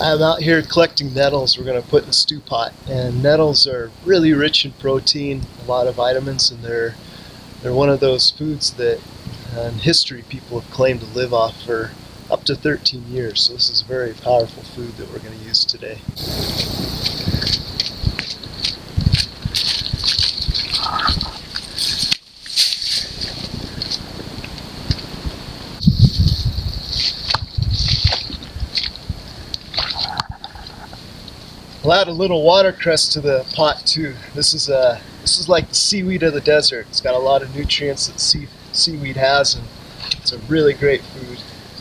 I'm out here collecting nettles we're going to put in the stew pot, and nettles are really rich in protein, a lot of vitamins, and they're one of those foods that in history people have claimed to live off for up to 13 years. So this is a very powerful food that we're going to use today. I'll add a little watercress to the pot too. This is like the seaweed of the desert. It's got a lot of nutrients that seaweed has, and it's a really great food.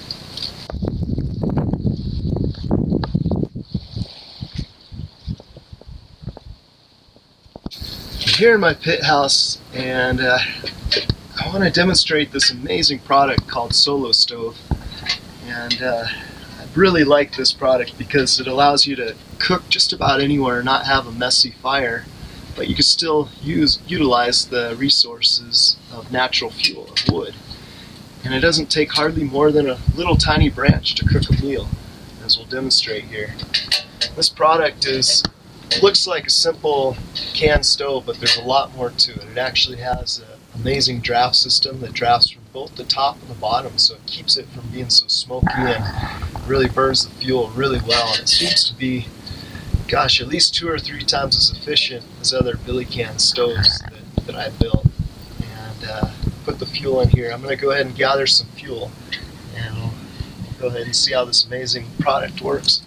I'm here in my pit house, and I want to demonstrate this amazing product called Solo Stove. And I really like this product because it allows you to cook just about anywhere, not have a messy fire, but you can still utilize the resources of natural fuel, of wood. And it doesn't take hardly more than a little tiny branch to cook a meal, as we'll demonstrate here. This product looks like a simple can stove, but there's a lot more to it. It actually has an amazing draft system that drafts from both the top and the bottom, so it keeps it from being so smoky and really burns the fuel really well. And it seems to be, gosh, at least 2 or 3 times as efficient as other billy can stoves that I built. And put the fuel in here. I'm going to go ahead and gather some fuel, and we'll go ahead and see how this amazing product works.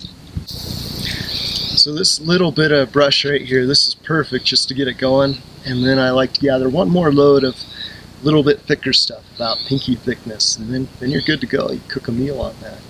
So this little bit of brush right here, this is perfect just to get it going. And then I like to gather one more load of a little bit thicker stuff, about pinky thickness, and then you're good to go. You cook a meal on that.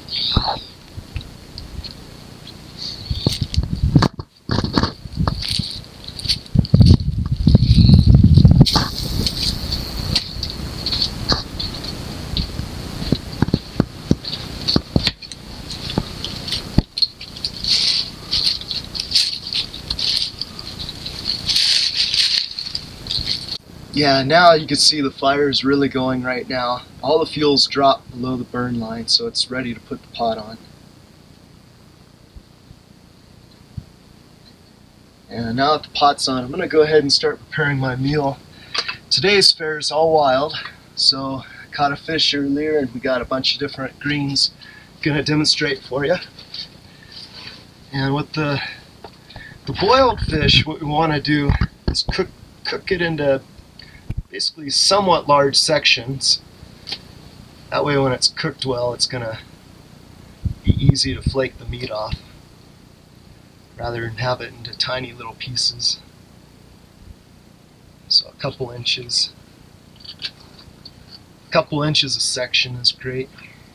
Yeah, now you can see the fire is really going right now. All the fuel's dropped below the burn line, so it's ready to put the pot on. And now that the pot's on, I'm going to go ahead and start preparing my meal. Today's fare is all wild, so I caught a fish earlier and we got a bunch of different greens I'm going to demonstrate for you. And with the boiled fish, what we want to do is cook it into basically somewhat large sections. That way when it's cooked well, it's going to be easy to flake the meat off, rather than have it into tiny little pieces. So a couple inches a section is great.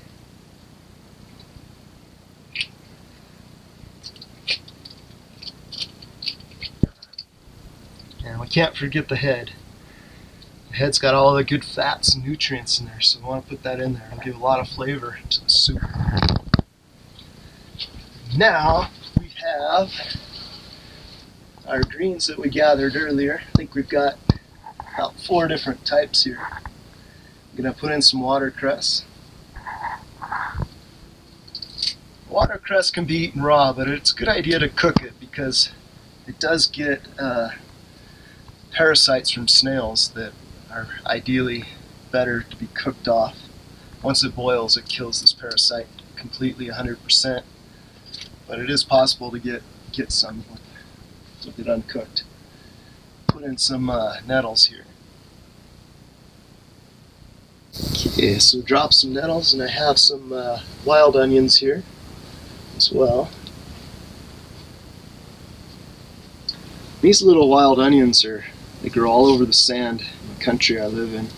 And we can't forget the head. The head's got all the good fats and nutrients in there, so we want to put that in there. It'll give a lot of flavor to the soup. Now we have our greens that we gathered earlier. I think we've got about 4 different types here. I'm going to put in some watercress. Watercress can be eaten raw, but it's a good idea to cook it because it does get parasites from snails that are ideally better to be cooked off. Once it boils, it kills this parasite completely, 100%. But it is possible to get some with it uncooked. Put in some nettles here. Okay, so drop some nettles, and I have some wild onions here as well. These little wild onions they grow all over the sand in the country I live in.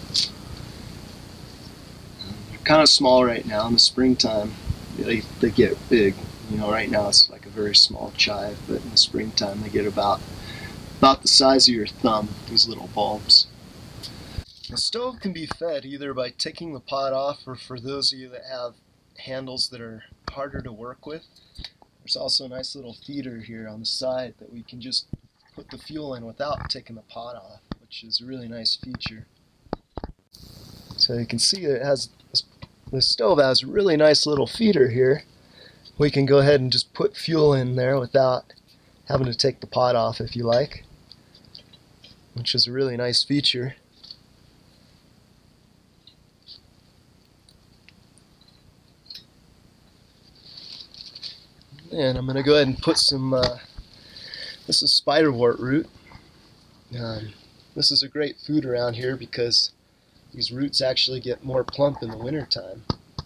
They're kind of small right now. In the springtime, they get big. You know, right now it's like a very small chive, but in the springtime they get about the size of your thumb, these little bulbs. The stove can be fed either by taking the pot off, or for those of you that have handles that are harder to work with, there's also a nice little feeder here on the side that we can just put the fuel in without taking the pot off, which is a really nice feature. So you can see it has, the stove has a really nice little feeder here, we can go ahead and just put fuel in there without having to take the pot off if you like, which is a really nice feature. And I'm going to go ahead and put some, this is spiderwort root. This is a great food around here because these roots actually get more plump in the wintertime.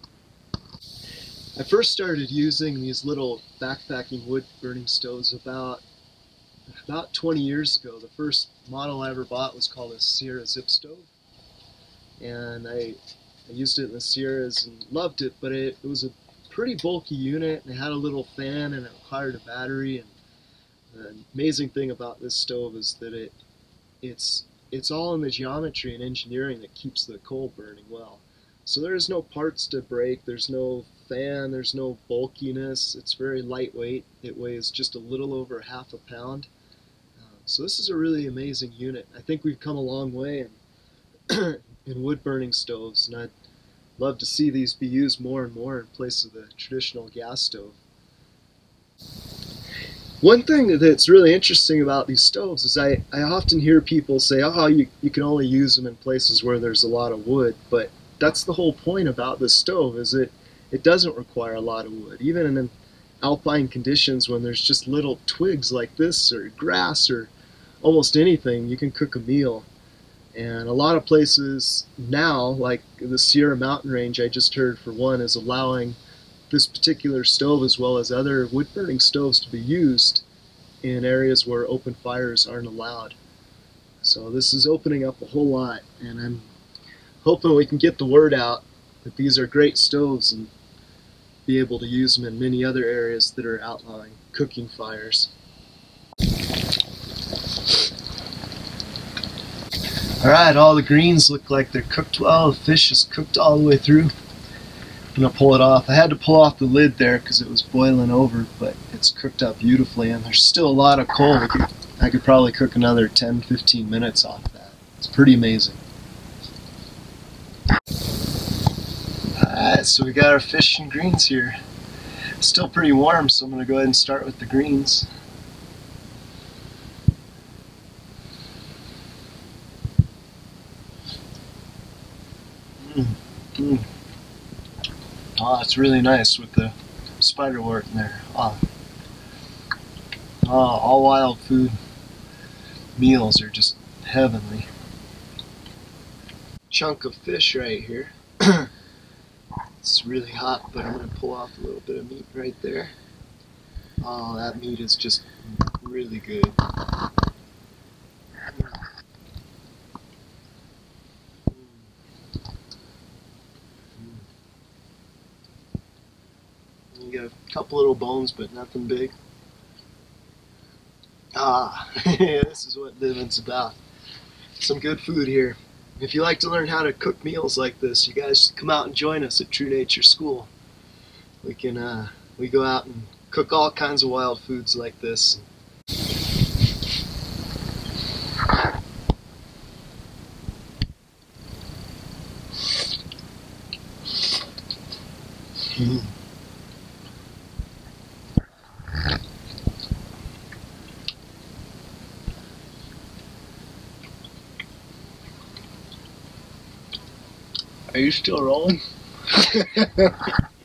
I first started using these little backpacking wood burning stoves about 20 years ago. The first model I ever bought was called a Sierra Zip stove, and I used it in the Sierras and loved it, but it was a pretty bulky unit, and it had a little fan, and it required a battery. And the amazing thing about this stove is that it's all in the geometry and engineering that keeps the coal burning well. So there's no parts to break, there's no fan, there's no bulkiness. It's very lightweight. It weighs just a little over half a pound. So this is a really amazing unit. I think we've come a long way in wood burning stoves, and I'd love to see these be used more and more in place of the traditional gas stove. One thing that's really interesting about these stoves is I often hear people say, oh, you can only use them in places where there's a lot of wood, but that's the whole point about this stove, is it doesn't require a lot of wood. Even in alpine conditions, when there's just little twigs like this or grass or almost anything, you can cook a meal. And a lot of places now, like the Sierra Mountain Range I just heard for one, is allowing this particular stove as well as other wood burning stoves to be used in areas where open fires aren't allowed. So this is opening up a whole lot, and I'm hoping we can get the word out that these are great stoves and be able to use them in many other areas that are outlawing cooking fires. Alright, all the greens look like they're cooked well. The fish is cooked all the way through. I'm going to pull it off. I had to pull off the lid there because it was boiling over, but it's cooked up beautifully, and there's still a lot of coal. I could probably cook another 10-15 minutes off that. It's pretty amazing. Alright, so we got our fish and greens here. It's still pretty warm, so I'm going to go ahead and start with the greens. Oh, it's really nice with the spiderwort in there. Oh, all wild food meals are just heavenly. Chunk of fish right here. It's really hot, but I'm going to pull off a little bit of meat right there. Oh, that meat is just really good. You got a couple little bones, but nothing big. Ah, this is what living's about. Some good food here. If you like to learn how to cook meals like this, you guys come out and join us at True Nature School. We go out and cook all kinds of wild foods like this. Are you still rolling?